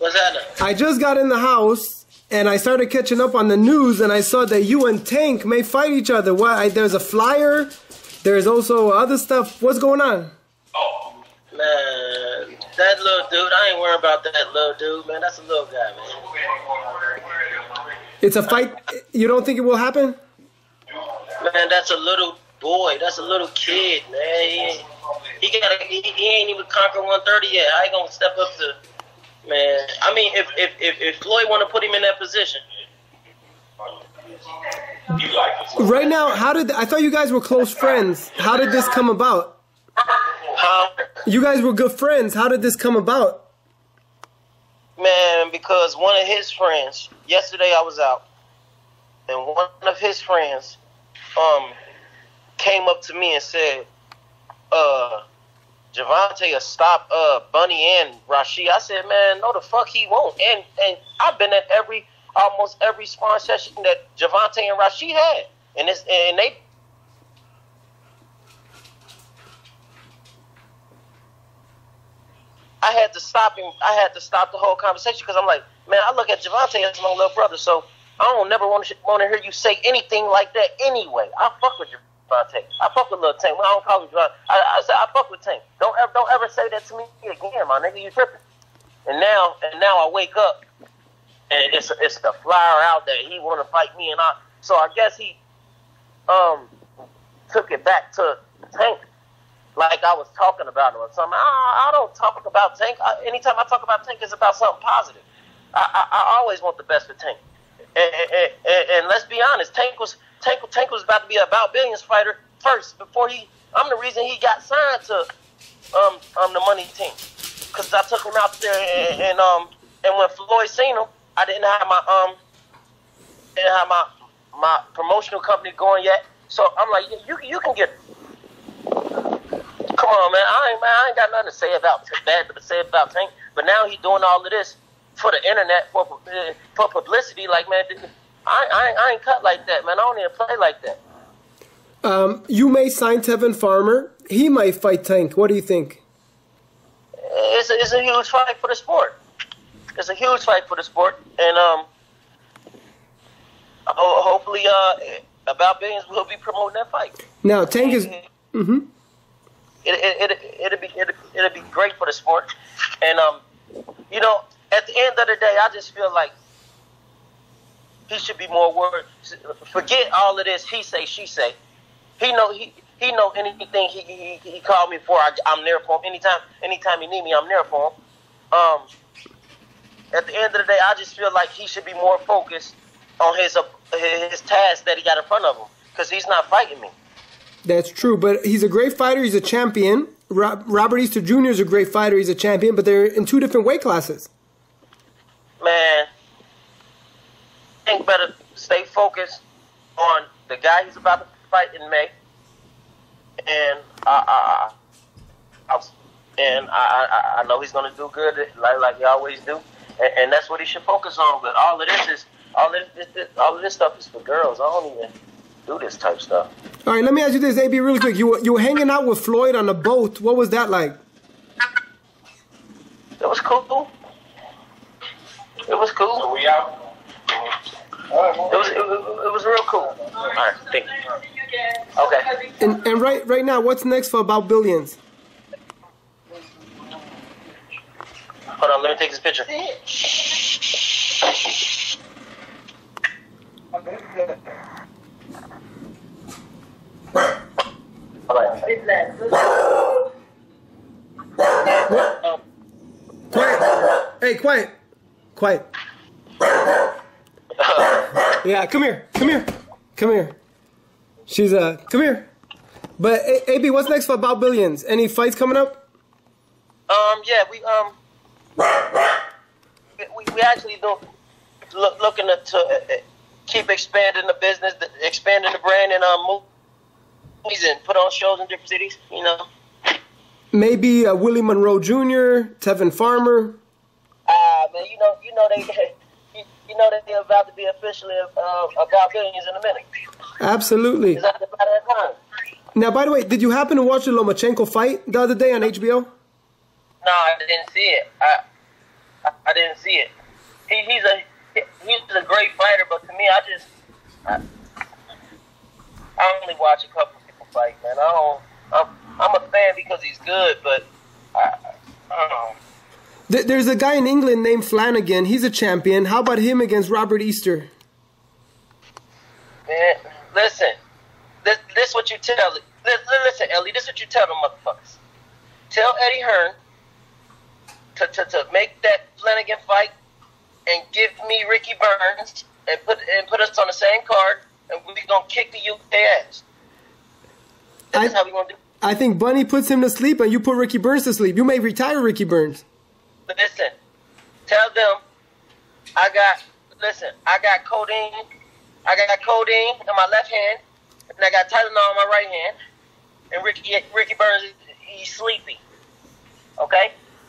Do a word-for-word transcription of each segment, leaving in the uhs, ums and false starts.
What's happening? I just got in the house and I started catching up on the news, and I saw that you and Tank may fight each other. What? I, there's a flyer. There's also other stuff. What's going on? Oh man, that little dude. I ain't worried about that little dude, man. That's a little guy, man. It's a fight. You don't think it will happen? Man, that's a little boy. That's a little kid, man. He ain't, he got. He, he ain't even conquered one thirty yet. I ain't gonna step up to. Man, I mean, if if if, if Floyd want to put him in that position. Right now, how did I thought you guys were close friends? How did this come about? Huh? You guys were good friends. How did this come about? Man, because one of his friends. Yesterday, I was out, and one of his friends, um, came up to me and said, "Uh, Javante will stop uh Bunny and Rashid." I said, "Man, no, the fuck he won't." And and I've been at every. Almost every sparring session that Javante and Rashid had, and it's and they. I had to stop him. I had to stop the whole conversation because I'm like, man, I look at Javante as my little brother, so I don't never want to want to hear you say anything like that anyway. I fuck with Javante. I fuck with Lil Tank. I don't call him Javante. I, I said I fuck with Tank. Don't ever don't ever say that to me again, my nigga. You tripping? And now and now I wake up. And it's it's the flyer out that he want to fight me, and I. So I guess he um took it back to Tank, like I was talking about him or something. I, I don't talk about Tank. I, anytime I talk about Tank, it's about something positive. I, I, I always want the best for Tank. And, and, and, and let's be honest, Tank was Tank Tank was about to be an About Billions fighter first before he. I'm the reason he got signed to um um the money team, because I took him out there and, and um and when Floyd seen him. I didn't have my um, didn't have my my promotional company going yet, so I'm like, you you can get. Come on, man. I ain't man. I ain't got nothing to say about bad to say about Tank. But now he's doing all of this for the internet for for publicity. Like, man, I I, I ain't cut like that, man. I don't even play like that. Um, you may sign Tevin Farmer. He might fight Tank. What do you think? It's a, it's a huge fight for the sport. It's a huge fight for the sport, and um, ho- hopefully, uh, About Billions will be promoting that fight. Now, Tank is. Mm-hmm. It it it it'll be it'll, it'll be great for the sport, and um, you know, at the end of the day, I just feel like he should be more worried. Forget all of this. He say, she say. He know he he know anything he he, he called me for. I, I'm there for him anytime. Anytime he need me, I'm there for him. Um. At the end of the day, I just feel like he should be more focused on his uh, his task that he got in front of him, because he's not fighting me. That's true, but he's a great fighter. He's a champion. Rob, Robert Easter Junior is a great fighter. He's a champion, but they're in two different weight classes. Man, I think better stay focused on the guy he's about to fight in May, and I, I, I, I and I, I, I know he's gonna do good, like like he always do. And, and that's what he should focus on. But all of this is all of this, this, all of this stuff is for girls. I don't even do this type stuff. All right, let me ask you this, A B, really quick. You were, you were hanging out with Floyd on a boat. What was that like? It was cool. It was cool. So we out. It was it, was- it was real cool. All right, thank you. Okay. And and right right now, what's next for About Billions? Hold on, let me take this picture. All right. Um, Quiet. Hey, quiet. Quiet. Yeah, come here. Come here. Come here. She's uh, come here. But A B, what's next for About Billions? Any fights coming up? Um, yeah, we um, we, we actually do look, looking to, to uh, keep expanding the business, expanding the brand, and um, movies and put on shows in different cities. You know. Maybe uh, Willie Monroe Junior, Tevin Farmer. Ah, uh, man, you know, you know they, you, you know they're about to be officially uh, About Billions in a minute. Absolutely. It's at the matter of time. Now, by the way, did you happen to watch the Lomachenko fight the other day on H B O? No, I didn't see it. I, I, I didn't see it. he, he's a he's a great fighter, but to me, I just I, I only watch a couple people fight, man. I don't. I'm, I'm a fan because he's good, but I, I don't know. There's a guy in England named Flanagan. He's a champion. How about him against Robert Easter? Man, listen. This, this what you tell. Listen, Ellie. This is what you tell them motherfuckers. Tell Eddie Hearn to, to, to make that Flanagan fight and give me Ricky Burns and put and put us on the same card, and we're gonna kick the U K ass. That's I, how we gonna do. I think Bunny puts him to sleep, and you put Ricky Burns to sleep. You may retire Ricky Burns. Listen, tell them I got. Listen, I got codeine. I got codeine in my left hand, and I got Tylenol in my right hand. And Ricky Ricky Burns, he's sleepy. Okay.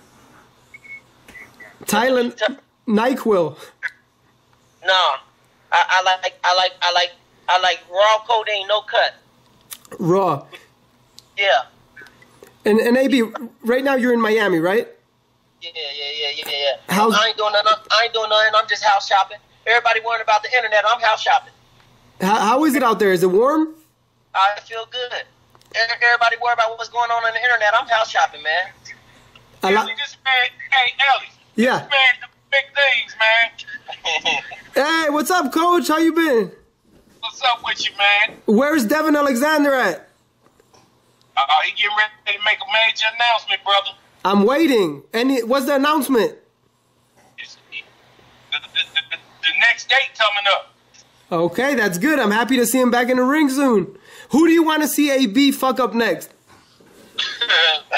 Tylen, NyQuil. No, I, I like I like I like I like raw codeine, no cut. Raw. Yeah. And and A B, right now you're in Miami, right? Yeah, yeah, yeah, yeah, yeah. How's, I ain't doing nothing. I ain't doing nothing. I'm just house shopping. Everybody worrying about the internet. I'm house shopping. How, how is it out there? Is it warm? I feel good. Everybody worry about what's going on on the internet. I'm house shopping, man. I li- Ellie, this man, hey, Ellie. Yeah. This man, the big things, man. Hey, what's up, Coach? How you been? What's up with you, man? Where's Devin Alexander at? Uh, he getting ready to make a major announcement, brother. I'm waiting. Any? What's the announcement? It's, the, the, the, the, the next date coming up. Okay, that's good. I'm happy to see him back in the ring soon. Who do you want to see A B fuck up next? you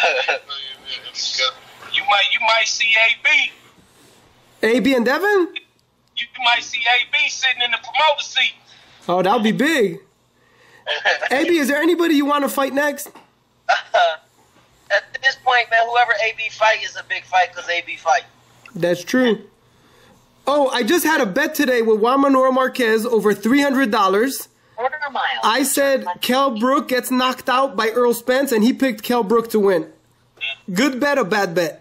might, you might see A B. A B and Devin? You might see A B sitting in the promoter seat. Oh, that'll be big. A B, is there anybody you want to fight next? At this point, man, whoever A B fight is a big fight because A B fight. That's true. Oh, I just had a bet today with Juan Manuel Marquez over three hundred dollars. Quarter mile. I said Kell Brook gets knocked out by Earl Spence, and he picked Kell Brook to win. Good bet or bad bet?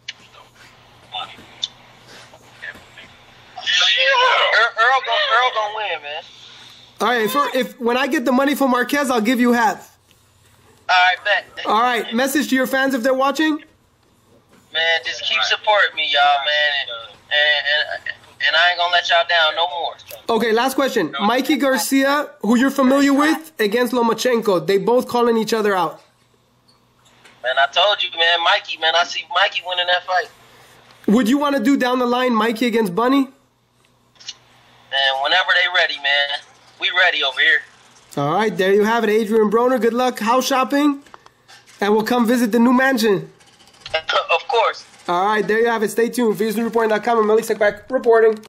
Earl, Earl, gonna, Earl gonna win, man. All right, if, if when I get the money from Marquez, I'll give you half. All right, bet. All right, message to your fans if they're watching. Man, just keep supporting me, y'all, man, and, and and and I ain't gonna let y'all down no more. Okay, last question. Mikey Garcia, who you're familiar with, against Lomachenko. They both calling each other out. Man, I told you, man, Mikey, man, I see Mikey winning that fight. Would you want to do down the line Mikey against Bunny? Man, whenever they ready, man. We ready over here. All right, there you have it. Adrian Broner, good luck house shopping. And we'll come visit the new mansion. Of course. All right, there you have it. Stay tuned. Fierce News Reporting dot com and Malik Sekbak reporting.